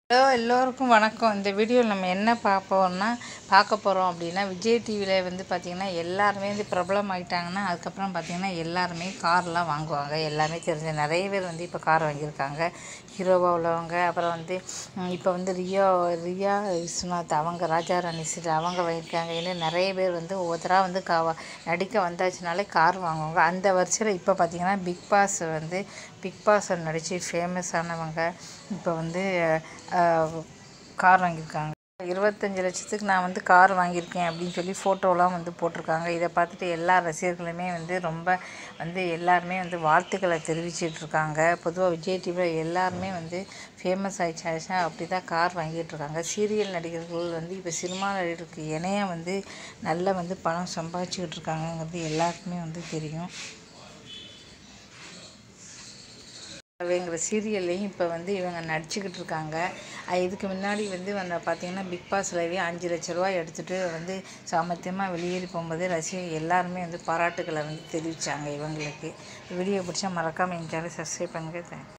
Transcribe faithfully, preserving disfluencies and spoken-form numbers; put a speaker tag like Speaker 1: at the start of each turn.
Speaker 1: Hello எல்லோருக்கும் வணக்கம். இந்த வீடியோவில் நம்ம என்ன பார்ப்போம்னா பார்க்க போகிறோம் அப்படின்னா, விஜய் டிவியில் வந்து பார்த்திங்கன்னா எல்லாருமே வந்து பிரபலம் ஆகிட்டாங்கன்னா அதுக்கப்புறம் பார்த்திங்கன்னா எல்லாருமே கார்லாம் வாங்குவாங்க. எல்லாமே தெரிஞ்ச நிறைய பேர் வந்து இப்போ கார் வாங்கியிருக்காங்க. ஹீரோவாக உள்ளவங்க, அப்புறம் வந்து இப்போ வந்து ரியா ரியா விஸ்வநாத் அவங்க, ராஜா ராணி சீட் அவங்க வாங்கியிருக்காங்க. இன்னும் நிறைய பேர் வந்து ஒவ்வொருத்தராக வந்து கா நடிக்க வந்தாச்சுனாலே கார் வாங்குவாங்க. அந்த வரிசையில் இப்போ பார்த்திங்கன்னா பிக் பாஸ் வந்து பிக் பாஸில் நடித்து ஃபேமஸ் ஆனவங்க இப்போ வந்து கார் வாங்கியிருக்காங்க. இருபத்தஞ்சி லட்சத்துக்கு நான் வந்து கார் வாங்கியிருக்கேன் அப்படின்னு சொல்லி ஃபோட்டோலாம் வந்து போட்டிருக்காங்க. இதை பார்த்துட்டு எல்லா ரசிகர்களுமே வந்து ரொம்ப வந்து எல்லாருமே வந்து வாழ்த்துக்களை தெரிவிச்சிட்ருக்காங்க. பொதுவாக விஜய் டிவியில் எல்லாருமே வந்து ஃபேமஸ் ஆகிடுச்சா அப்படி தான் கார் வாங்கிட்டுருக்காங்க. சீரியல் நடிகர்கள் வந்து இப்போ சினிமா நடிகருக்கு இணையாக வந்து நல்லா வந்து பணம் சம்பாதிச்சிக்கிட்டு இருக்காங்கங்கிறது எல்லாருக்குமே வந்து தெரியும். வேங்கிற சீரியல்லையும் இப்போ வந்து இவங்க நடிச்சுக்கிட்டு இருக்காங்க. இதுக்கு முன்னாடி வந்து வந்து பார்த்திங்கன்னா பிக் பாஸ்லவே அஞ்சு லட்ச ரூபாய் எடுத்துகிட்டு வந்து சாமர்த்தியமாக வெளியேறி போகும்போது ரசிகர்கள் எல்லாருமே வந்து பாராட்டுக்களை வந்து தெரிவித்தாங்க இவங்களுக்கு. வீடியோ பிடிச்சா மறக்காமல் என் சேனலை சப்ஸ்கிரைப் பண்ணுங்கள்.